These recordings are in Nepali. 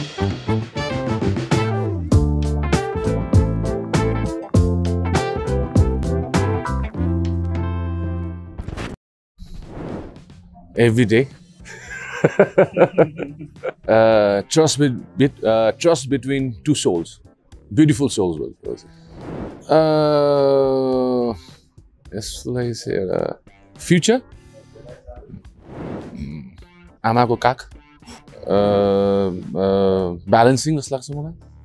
Every day. Trust between two souls, beautiful souls. Yes, let's say future. Amako kak. Balancing this like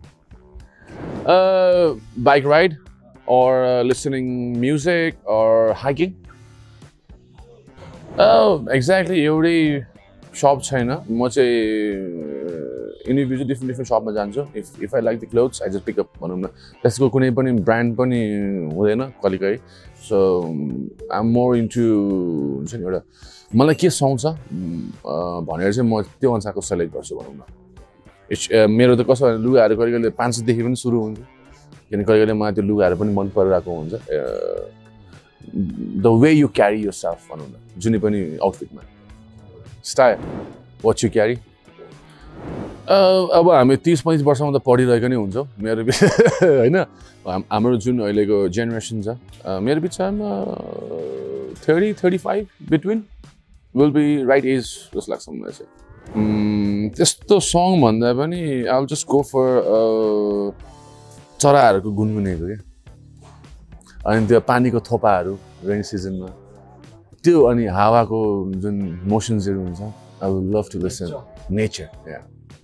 bike ride or listening music or hiking. Exactly. Every shop China, much individual different shop ma janchu. If I like the clothes, I just pick up one. Let's go कुनै पनि brand पनि हुँदैन कलिकै. So I'm more into हुन्छ नि एउटा मलाई के सुहाउँछ भनेर चाहिँ म त्यो अनुसारको सेलेक्ट गर्छु भनौँ न. मेरो त कसो लुगाहरू कहिले 500 देखि पनि सुरु हुन्छ. किन कहिले मलाई त्यो लुगाहरू पनि मन परिरहेको हुन्छ. The way you carry yourself भनौँ न जुनै पनि आउटफिटमा. Style, what you carry. अब हामी 30-35 वर्षमा त पढिरहेको नै हुन्छौँ मेरो हैन हाम्रो जुन अहिलेको जेनेरेसन छ मेरो विचारमा 30-35 between will be right age जस्तो लाग्छ मलाई चाहिँ त्यस्तो सङ भन्दा पनि I'll just go for चराहरूको गुनगुनेको के अनि त्यो पानीको थोपाहरू रेनी सिजनमा त्यो अनि हावाको जुन मोशन्सहरू हुन्छ I would love to listen nature. Yeah.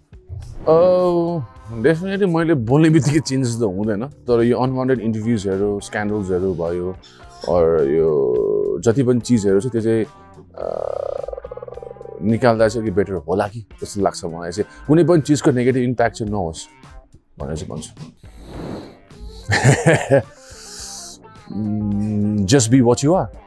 Definitely मैले बोल्ने बित्तिकै चेन्जेस त हुँदैन तर यो अनवान्टेड इन्टरभ्युजहरू स्क्यान्डल्सहरू भयो or यो जति पनि चीजहरू छ त्यो चाहिँ निकाल्दा चाहिँ कि बेटर होला कि जस्तो लाग्छ मलाई चाहिँ कुनै पनि चीजको नेगेटिभ इम्प्याक्ट चाहिँ नहोस् भनेर चाहिँ भन्छु. Just be what you are.